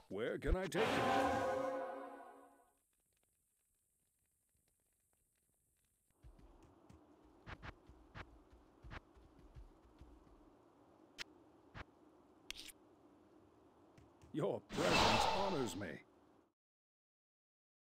Where can I take you? Your presence honors me.